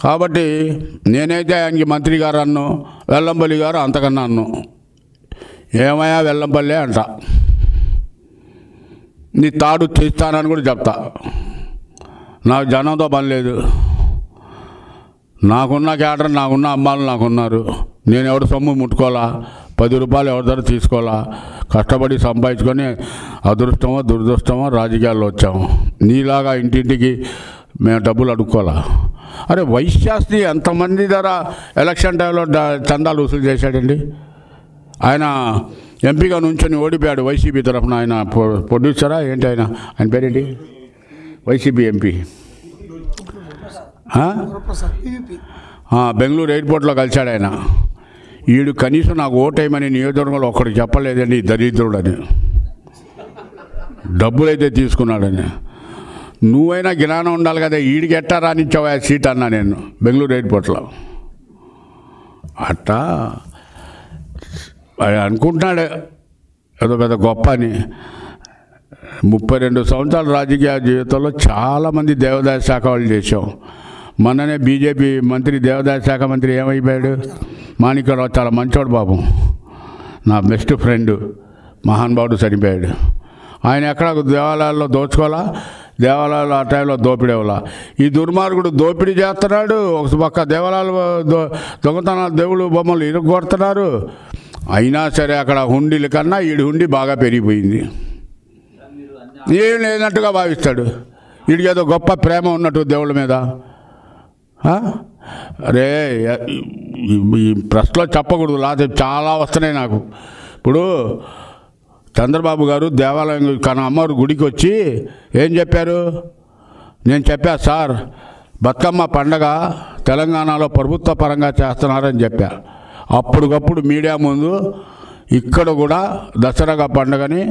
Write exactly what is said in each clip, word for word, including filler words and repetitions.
కాబట్టి నేనైతే ఆయనకి మంత్రి గారు అన్ను, వెల్లంపల్లి గారు అంతకన్నా అన్ను. ఏమయ్యా వెల్లంపల్లి అంట, నీ తాడు తీస్తానని కూడా చెప్తా. నాకు జనంతో పని లేదు, నాకున్న క్యాడర్, నాకున్న అమ్మాయిలు నాకున్నారు. నేను ఎవరు సొమ్ము ముట్టుకోవాలా, పది రూపాయలు ఎవరి దగ్గర తీసుకోవాలా, కష్టపడి సంపాదించుకొని అదృష్టమో దురదృష్టమో రాజకీయాల్లో వచ్చాము. నీలాగా ఇంటింటికి మేము డబ్బులు అడుక్కోవాలా? అరే వైశ్యాస్ని ఎంతమంది ధర ఎలక్షన్ టైంలో చందాలు వసూలు చేశాడండి. ఆయన ఎంపీగా నుంచొని ఓడిపోయాడు వైసీపీ తరఫున. ఆయన ప్రొడ్యూసరా ఏంటి, ఆయన ఆయన పేరేంటి, వైసీపీ ఎంపీ బెంగళూరు ఎయిర్పోర్ట్లో కలిశాడు ఆయన. వీడు కనీసం నాకు ఓటేయమని నియోజకవర్గంలో ఒక్కడికి చెప్పలేదండి దరిద్రుడని, డబ్బులైతే తీసుకున్నాడని. నువ్వైనా జ్ఞానం ఉండాలి కదా, వీడికి ఎట్టా రానిచ్చావా సీట్ అన్నా నేను బెంగళూరు ఎయిర్పోర్ట్లో. అట్టా అనుకుంటున్నాడు ఏదో పెద్ద గొప్ప అని. ముప్పై రెండు సంవత్సరాల రాజకీయ జీవితంలో చాలామంది దేవాదాయ శాఖ వాళ్ళు చేసాం. మొన్ననే బీజేపీ మంత్రి, దేవాదాయ శాఖ మంత్రి ఏమైపోయాడు, మాణిక్యరావు, చాలా మంచోడు పాపం, నా బెస్ట్ ఫ్రెండ్, మహానుభావుడు చనిపోయాడు. ఆయన ఎక్కడ దేవాలయాల్లో దోచుకోవాలా, దేవాలయాలు ఆ టైంలో దోపిడీ అవ్వాలా. ఈ దుర్మార్గుడు దోపిడీ చేస్తున్నాడు, ఒక పక్క దేవాలయాలు దో దొంగతనాలు దేవుళ్ళు బొమ్మలు ఇరుగొడుతున్నారు. అయినా సరే అక్కడ హుండీల కన్నా ఈడి హుండీ బాగా పెరిగిపోయింది. ఏం లేనట్టుగా భావిస్తాడు. వీడికి ఏదో గొప్ప ప్రేమ ఉన్నట్టు దేవుళ్ళ మీద. అరే ఈ ప్రశ్నలో చెప్పకూడదు, లేకపోతే చాలా వస్తున్నాయి నాకు. ఇప్పుడు చంద్రబాబు గారు దేవాలయం కన అమ్మవారి గుడికి వచ్చి ఏం చెప్పారు, నేను చెప్పా సార్ బతుకమ్మ పండగ తెలంగాణలో ప్రభుత్వ పరంగా చేస్తున్నారని చెప్పా. అప్పటికప్పుడు మీడియా ముందు ఇక్కడ కూడా దసరా పండుగని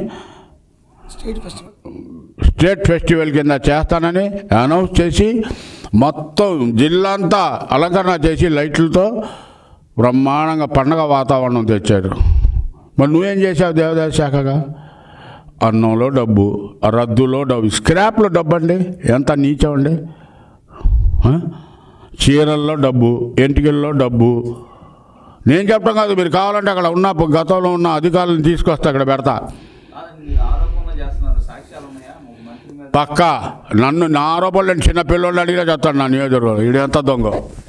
స్టేట్ ఫెస్టివల్ కింద చేస్తానని అనౌన్స్ చేసి మొత్తం జిల్లా అంతా అలంకరణ చేసి లైట్లతో బ్రహ్మాండంగా పండగ వాతావరణం తెచ్చారు. మరి నువ్వేం చేసావు దేవాదాయ శాఖగా? అన్నంలో డబ్బు, రద్దులో డబ్బు, స్క్రాప్లో డబ్బు అండి, ఎంత నీచం అండి. చీరల్లో డబ్బు, ఎంటికల్లో డబ్బు. నేను చెప్పడం కాదు, మీరు కావాలంటే అక్కడ ఉన్న గతంలో ఉన్న అధికారులను తీసుకొస్తే అక్కడ పెడతా. పక్కా నన్ను నా ఆరోపణలు చిన్న పిల్లలు అడిగినా చెప్తాను నా నియోజకవర్గంలో ఇది ఎంత దొంగ.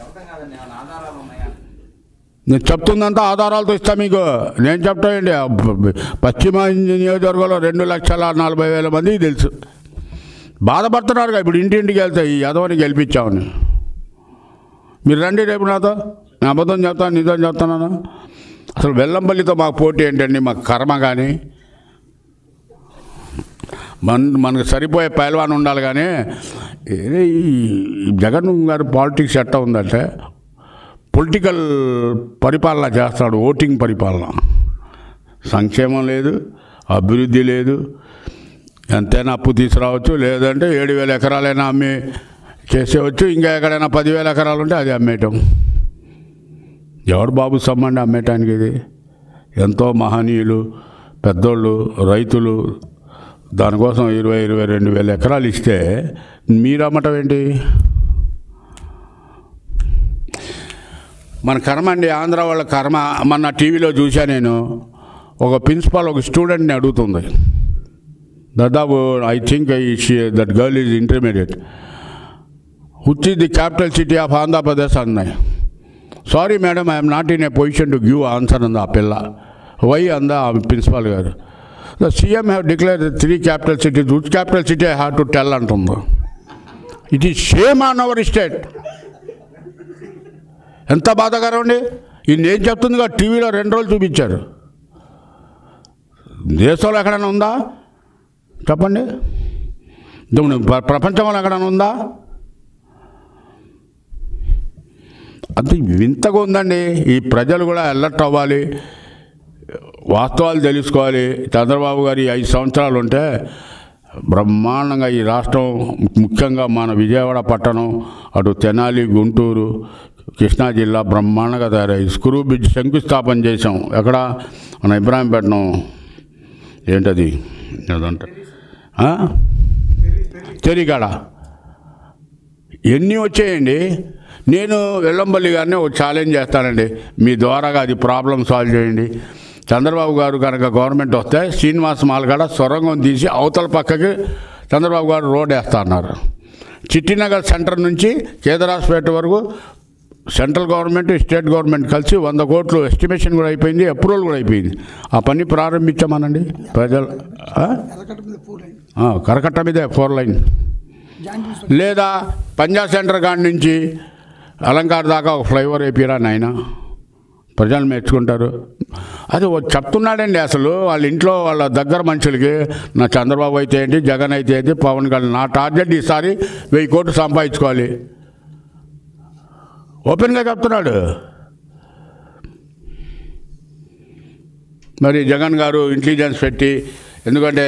నేను చెప్తుందంతా ఆధారాలతో ఇస్తా మీకు. నేను చెప్తానండి, పశ్చిమ నియోజకవర్గంలో రెండు లక్షల నలభై వేల మందికి తెలుసు. బాధపడుతున్నారుగా ఇప్పుడు ఇంటింటికి వెళ్తే ఈ యదవని గెలిపించామని. మీరు రండి రేపు నాతో, నేను అబద్ధం చెప్తాను నిజం చెప్తున్నాను. అసలు వెల్లంపల్లితో మాకు పోటీ ఏంటండి, మాకు కర్మ. కానీ మన మనకు సరిపోయే పైల్వాన్ ఉండాలి. కానీ ఈ జగన్ గారు పాలిటిక్స్ ఎట్టా ఉందంటే పొలిటికల్ పరిపాలన చేస్తాడు, ఓటింగ్ పరిపాలన. సంక్షేమం లేదు, అభివృద్ధి లేదు. ఎంతైనా అప్పు తీసుకురావచ్చు, లేదంటే ఏడు వేల ఎకరాలైనా అమ్మి చేసేవచ్చు. ఇంకా ఎక్కడైనా పదివేల ఎకరాలు ఉంటే అది అమ్మేయటం. ఎవరు బాబు సమ్మండి అమ్మేయటానికి? ఇది ఎంతో మహనీయులు, పెద్దోళ్ళు, రైతులు దానికోసం ఇరవై ఇరవై రెండు వేల ఎకరాలు ఇస్తే మీరు అమ్మటం ఏంటి? మన కర్మ అండి, ఆంధ్ర వాళ్ళ కర్మ. మొన్న టీవీలో చూసా నేను, ఒక ప్రిన్సిపాల్ ఒక స్టూడెంట్ని అడుగుతుంది, దాదాపు I think that girl is intermediate, which is the capital city of Andhra Pradesh అన్నాయి. Sorry madam, I'm not in a position to give answer అంది ఆ పిల్ల. వై అందా ఆ ప్రిన్సిపాల్ గారు. The CM have declared three capital cities, which capital city I have to tell అంటుంది. It is shame on our state. ఎంత బాధాకరం అండి. ఇది ఏం చెప్తుందిగా టీవీలో రెండు రోజులు చూపించారు. దేశంలో ఎక్కడైనా ఉందా చెప్పండి? ప్రపంచంలో ఎక్కడైనా ఉందా? అంత వింతగా ఉందండి. ఈ ప్రజలు కూడా అలర్ట్ అవ్వాలి, వాస్తవాలు తెలుసుకోవాలి. చంద్రబాబు గారి ఐదు సంవత్సరాలు ఉంటే బ్రహ్మాండంగా ఈ రాష్ట్రం, ముఖ్యంగా మన విజయవాడ పట్టణం, అటు తెనాలి, గుంటూరు, కృష్ణా జిల్లా బ్రహ్మాండంగా తయారయ్యి స్క్రూ బ్రిడ్జ్ శంకుస్థాపన చేసాం. ఎక్కడ? మన ఇబ్రాహీంపట్నం ఏంటది అదంటే చెరికాడ. ఎన్ని వచ్చాయండి. నేను వెల్లంపల్లి గారిని ఒక ఛాలెంజ్ చేస్తానండి, మీ ద్వారాగా అది ప్రాబ్లం సాల్వ్ చేయండి. చంద్రబాబు గారు కనుక గవర్నమెంట్ వస్తే శ్రీనివాస్ మాల్గడ సొరంగం తీసి అవతల పక్కకి చంద్రబాబు గారు రోడ్ వేస్తా అన్నారు. చిట్టినగర్ సెంటర్ నుంచి కేదరాస్పేట వరకు సెంట్రల్ గవర్నమెంట్ స్టేట్ గవర్నమెంట్ కలిసి వంద కోట్లు ఎస్టిమేషన్ కూడా అయిపోయింది, అప్రూవల్ కూడా అయిపోయింది. ఆ పని ప్రారంభించామనండి ప్రజలు. కరకట్ట మీదే ఫోర్ లైన్. లేదా పంజా సెంటర్ కాడి నుంచి అలంకార్ దాకా ఒక ఫ్లైఓవర్ అయిపోయిరా నాయన, ప్రజలు మెచ్చుకుంటారు. అది చెప్తున్నాడండి. అసలు వాళ్ళ ఇంట్లో వాళ్ళ దగ్గర మనుషులకి నా చంద్రబాబు అయితే ఏంటి, జగన్ అయితే ఏంటి, పవన్ కళ్యాణ్, నా టార్గెట్ ఈసారి వెయ్యి కోట్లు సంపాదించుకోవాలి ఓపెన్గా చెప్తున్నాడు. మరి జగన్ గారు ఇంటెలిజెన్స్ పెట్టి, ఎందుకంటే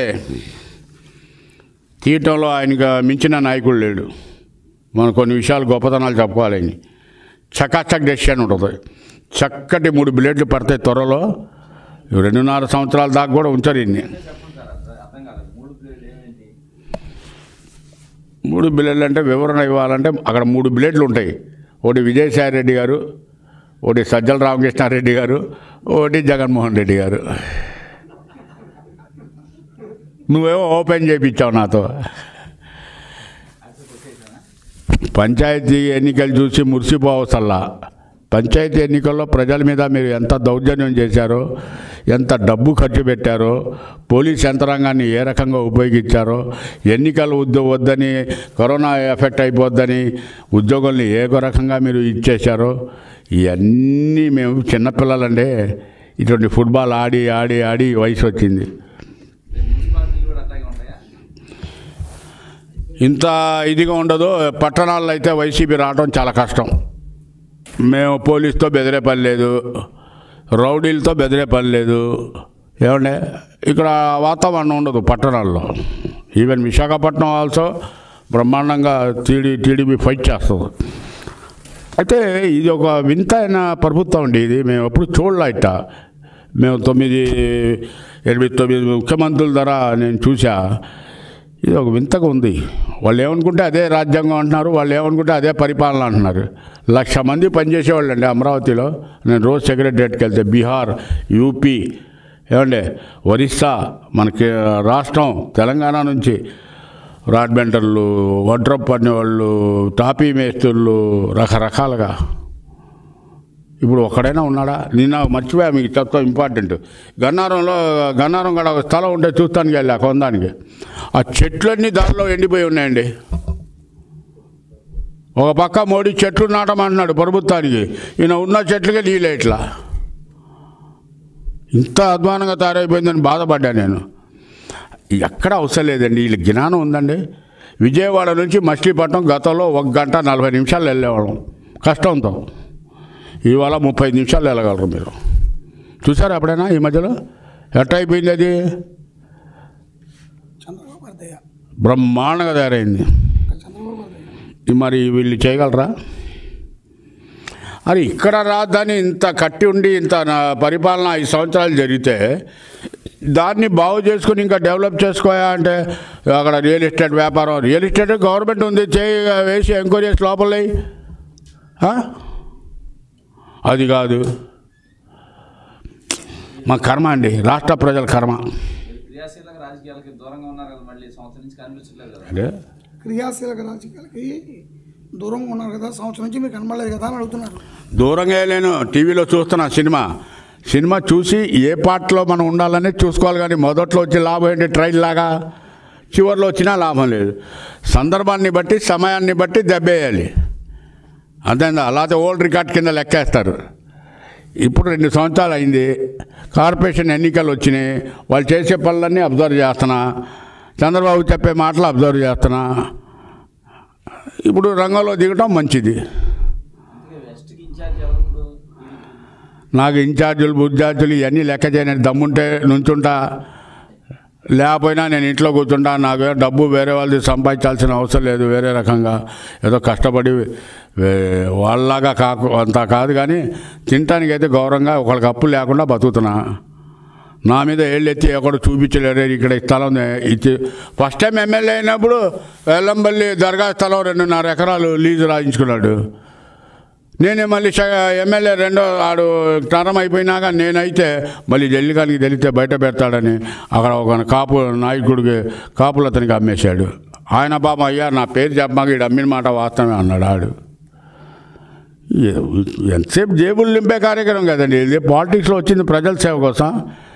తీయటంలో ఆయనకు మించిన నాయకుడు లేడు. మనం కొన్ని విషయాలు గొప్పతనాలు చెప్పుకోవాలని. చకాచక్ డెసిషన్ ఉంటుంది. చక్కటి మూడు బిల్లెట్లు పడతాయి త్వరలో. రెండున్నర సంవత్సరాల దాకా కూడా ఉంచారు ఇన్ని. మూడు బిల్లెట్లు అంటే వివరణ ఇవ్వాలంటే అక్కడ మూడు బిల్లెట్లు ఉంటాయి. ఒకటి విజయసాయి రెడ్డి గారు, ఒకటి సజ్జల రామకృష్ణారెడ్డి గారు, ఒకటి జగన్మోహన్ రెడ్డి గారు. నువ్వేమో ఓపెన్ చేయించావు నాతో. పంచాయతీ ఎన్నికలు చూసి మురిసిపోవసల్లా. పంచాయతీ ఎన్నికల్లో ప్రజల మీద మీరు ఎంత దౌర్జన్యం చేశారో, ఎంత డబ్బు ఖర్చు పెట్టారో, పోలీస్ యంత్రాంగాన్ని ఏ రకంగా ఉపయోగించారో, ఎన్నికలు ఉద్యోగ వద్దని, కరోనా ఎఫెక్ట్ అయిపోద్దని ఉద్యోగుల్ని ఏ రకంగా మీరు ఇచ్చేశారో, ఇవన్నీ మేము చిన్నపిల్లలంటే ఇటువంటి ఫుట్బాల్ ఆడి ఆడి ఆడి వయసు వచ్చింది. ఇంత ఇదిగా ఉండదు. పట్టణాల్లో అయితే వైసీపీ రావడం చాలా కష్టం. మేము పోలీసుతో బెదిరే పని లేదు, రౌడీలతో బెదిరే పని లేదు. ఏమంటే ఇక్కడ వాతావరణం ఉండదు పట్టణాల్లో. ఈవెన్ విశాఖపట్నం ఆల్సో బ్రహ్మాండంగా టీడీ టీడీపీ ఫైట్ చేస్తుంది. అయితే ఇది ఒక వింతైన ప్రభుత్వం అండి. ఇది మేము ఎప్పుడు చూడలే. ఇట్ట మేము తొమ్మిది ఎనిమిది తొమ్మిది ముఖ్యమంత్రుల ధర నేను చూసా. ఇది ఒక వింతగా ఉంది. వాళ్ళు ఏమనుకుంటే అదే రాజ్యాంగం అంటున్నారు, వాళ్ళు ఏమనుకుంటే అదే పరిపాలన అంటున్నారు. లక్ష మంది పనిచేసేవాళ్ళు అండి అమరావతిలో. నేను రోజు సెక్రటరియట్కి వెళ్తే బీహార్, యూపీ, ఏమండే ఒరిస్సా, మనకి రాష్ట్రం తెలంగాణ నుంచి రాడ్ బెండర్లు, వడ్రప్ పనేవాళ్ళు, టాపీ మేస్తుళ్ళు, రకరకాలుగా. ఇప్పుడు ఒక్కడైనా ఉన్నాడా? నిన్న మర్చిపోయా మీకు చెప్తా ఇంపార్టెంట్. గన్నారంలో గన్నారం కూడా ఒక స్థలం ఉంటే చూస్తానికి వెళ్ళా కొందానికి. ఆ చెట్లన్నీ దారిలో ఎండిపోయి ఉన్నాయండి. ఒక పక్క మోడీ చెట్లు నాటమంటున్నాడు ప్రభుత్వానికి, ఈయన ఉన్న చెట్లకే నీళ్ళే. ఇట్లా ఇంత అధ్వానంగా తయారైపోయిందని బాధపడ్డా నేను. ఎక్కడ అవసరం లేదండి, వీళ్ళ జ్ఞానం ఉందండి. విజయవాడ నుంచి మచిలీపట్నం గతంలో ఒక గంట నలభై నిమిషాలు వెళ్ళేవాళ్ళం కష్టంతో. ఇవాళ ముప్పై నిమిషాలు వెళ్ళగలరు మీరు. చూసారా ఎప్పుడైనా ఈ మధ్యలో ఎట్ట అయిపోయింది? అది బ్రహ్మాండంగా తయారైంది. మరి వీళ్ళు చేయగలరా? అది ఇక్కడ రాదని ఇంత కట్టి ఉండి ఇంత పరిపాలన ఐదు సంవత్సరాలు జరిగితే దాన్ని బాగు చేసుకుని ఇంకా డెవలప్ చేసుకోయా అంటే అక్కడ రియల్ ఎస్టేట్ వ్యాపారం, రియల్ ఎస్టేట్ గవర్నమెంట్ ఉంది, చేయి వేసి ఎంక్వైరీ చేసి లోపల అది కాదు. మా కర్మ అండి, రాష్ట్ర ప్రజల కర్మ. అంటే క్రియాశీలక రాజకీయాలకి దూరంగా ఉన్నారు కదా, సంవత్సరం నుంచి మీకు కనబడలేదు కదా అని అడుగుతున్నారు. దూరంగా లేను, టీవీలో చూస్తున్నా సినిమా. సినిమా చూసి ఏ పార్ట్లో మనం ఉండాలని చూసుకోవాలి. కానీ మొదట్లో వచ్చి లాభం ఏంటి ట్రైన్ లాగా, చివరిలో వచ్చినా లాభం లేదు. సందర్భాన్ని బట్టి సమయాన్ని బట్టి దెబ్బేయాలి అంతేందా. అలాగే ఓల్డ్ రికార్డ్ కింద లెక్కేస్తారు. ఇప్పుడు రెండు సంవత్సరాలు అయింది, కార్పొరేషన్ ఎన్నికలు వచ్చినాయి, వాళ్ళు చేసే పనులన్నీ అబ్జర్వ్ చేస్తున్నా, చంద్రబాబు చెప్పే మాటలు అబ్జర్వ్ చేస్తున్నా. ఇప్పుడు రంగంలో దిగటం మంచిది. నాకు ఇన్ఛార్జీలు బుర్జార్జీలు ఇవన్నీ లెక్క చేయని దమ్ముంటే నుంచుంటా, లేకపోయినా నేను ఇంట్లో కూర్చుంటా. నాకు డబ్బు వేరే వాళ్ళది సంపాదించాల్సిన అవసరం లేదు. వేరే రకంగా ఏదో కష్టపడి వాళ్ళలాగా కాకు అంతా కాదు, కానీ తినటానికైతే గౌరవంగా ఒకళ్ళకి అప్పు లేకుండా బతుకుతున్నా. నా మీద ఏళ్ళెత్తి ఎక్కడ చూపించలేరు ఇక్కడ స్థలం ఇచ్చి ఫస్ట్ టైం ఎమ్మెల్యే అయినప్పుడు వెల్లంపల్లి దర్గా స్థలం రెండున్నర ఎకరాలు లీజు రాయించుకున్నాడు. నేనే మళ్ళీ ఎమ్మెల్యే రెండో ఆడు టర్మ్ అయిపోయినాక నేనైతే మళ్ళీ జల్లికానికి తెలిస్తే బయట పెడతాడని అక్కడ ఒక కాపు నాయకుడికి కాపులు అతనికి అమ్మేశాడు. ఆయన పాప అయ్యా నా పేరు చెప్పమాక ఈడు అమ్మిన మాట వాస్తవమే అన్నాడు. ఆడు ఎంతసేపు జేబులు నింపే కార్యక్రమం కదండి ఇది. పాలిటిక్స్లో వచ్చింది ప్రజల సేవ కోసం.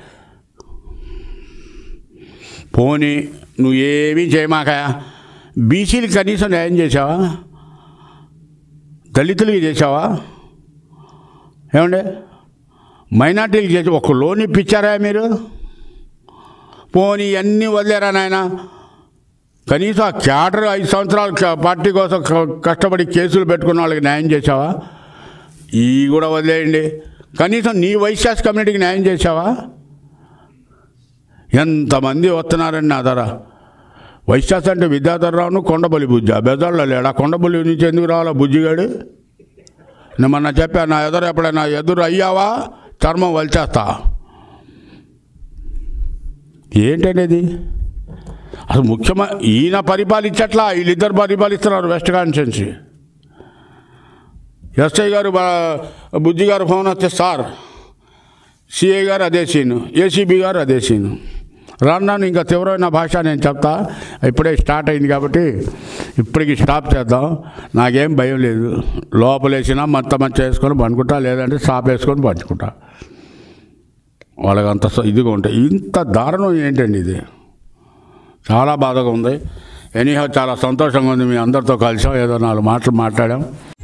పోనీ నువ్వు ఏమీ చేయమాక బీసీలు కనీసం న్యాయం చేసావా? దళితులకి చేసావా? ఏమండి మైనార్టీలకు చేసి ఒక లోన్ ఇప్పించారా మీరు? పోనీ అన్నీ వదిలేరా నాయన? కనీసం ఆ క్యాడర్ ఐదు సంవత్సరాలు పార్టీ కోసం కష్టపడి కేసులు పెట్టుకున్న వాళ్ళకి న్యాయం చేసావా? ఇవి కూడా వదిలేయండి. కనీసం నీ వైశ్యాస్ కమ్యూనిటీకి న్యాయం చేసావా? ఎంతమంది వస్తున్నారండి నా ధర. వైశ్యాస్ అంటే విద్యాధరరావును కొండబలి బుజ్జి బెజాల్లో లేడా? కొండబలి నుంచి ఎందుకు రావాలా బుజ్జిగాడు? నేను మొన్న చెప్పా నా ఎదురు ఎప్పుడైనా ఎదురు అయ్యావా చర్మం వలిచేస్తా. ఏంటనేది అసలు ముఖ్యమంత్రి ఈయన పరిపాలించట్లా, వీళ్ళిద్దరు పరిపాలిస్తున్నారు వెస్ట్ కాన్స్టిట్యున్సీ. ఎస్ఐ గారు బుజ్జి గారు ఫోన్ వస్తే సార్ సిఐ గారు అదే సీను, ఏసీబీ గారు అదే సీను. రాను ఇంకా తీవ్రమైన భాష నేను చెప్తా. ఇప్పుడే స్టార్ట్ అయింది కాబట్టి ఇప్పటికి స్టాప్ చేద్దాం. నాకేం భయం లేదు. లోపలేసినా మంత మంచి వేసుకొని పండుకుంటా, లేదంటే స్టాప్ వేసుకొని పంచుకుంటా. వాళ్ళకి అంత ఇదిగా ఉంటాయి. ఇంత దారుణం ఏంటండి ఇది? చాలా బాధగా ఉంది. ఎనీహౌ చాలా సంతోషంగా ఉంది. మీ అందరితో కలిసాం, ఏదో నాలుగు మాటలు మాట్లాడాం.